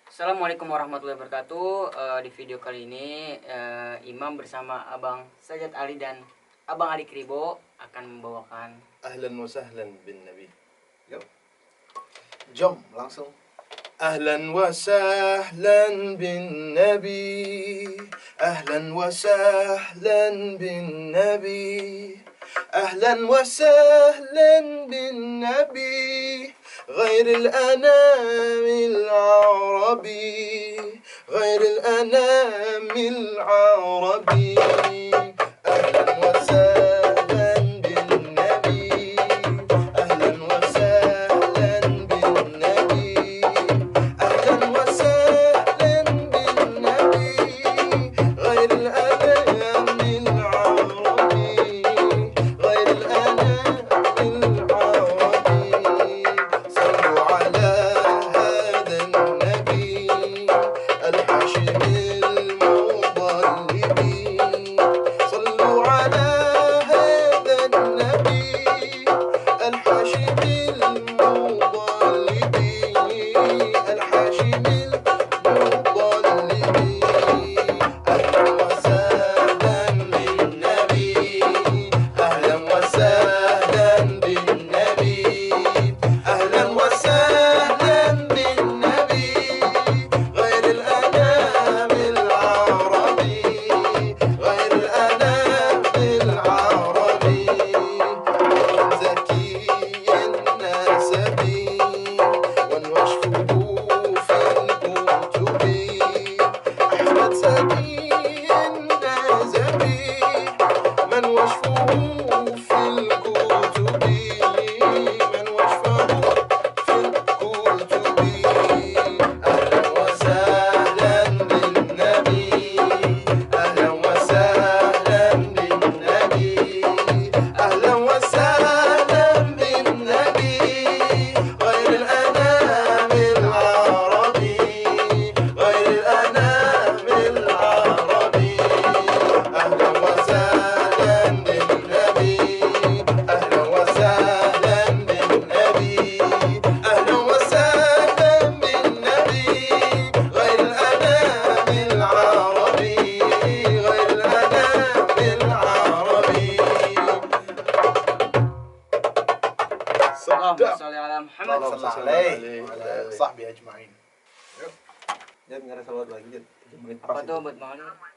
Assalamualaikum warahmatullahi wabarakatuh. Di video kali ini Imam bersama Abang Sajat Ali dan Abang Ali Kribo akan membawakan Ahlan wa sahlan bin Nabi. Yuk. Jom langsung. Ahlan wa sahlan bin Nabi. Ahlan wa sahlan bin Nabi. Ahlan wa sahlan bin Nabi. غير الأنام العربي غير الأنام العربي أهلا وسهلا بالنبي أهلا وسهلا بالنبي أهلا وسهلا بالنبي غير الأنام العربي غير الأنام العربي صلوا على هذا النبي الحاشم المضلب صلوا على هذا النبي الحاشم المضلب الحاشم المضلب أهلا وسهلا بالنبي أهلا وسهلا بالنبي أهلا وسهلا بالنبي غير الأنام العربي غير الأنام العربي زكي الناس بي ونوشفه في الكتب أحمد زكي الناس بي من وشفه في الكتب من وشفه في الكتب أهلا وسهلا بالنبي أهلا وسهلا بالنبي أهلا وسهلا بالنبي غير الأنام العربي غير الأنام العربي أهلا وسهلا بالنبي أهلا وسهلا بالنبي أهلا وسهلا بالنبي غير الأنام العربي غير الأنام العربي Allahumma sholli ala Muhammad. اللهم صل عليه وعلى صحبه أجمعين. Yuk. Jangan nggak ada salawat lagi, Jun. Apa tuh buat Bang Ali?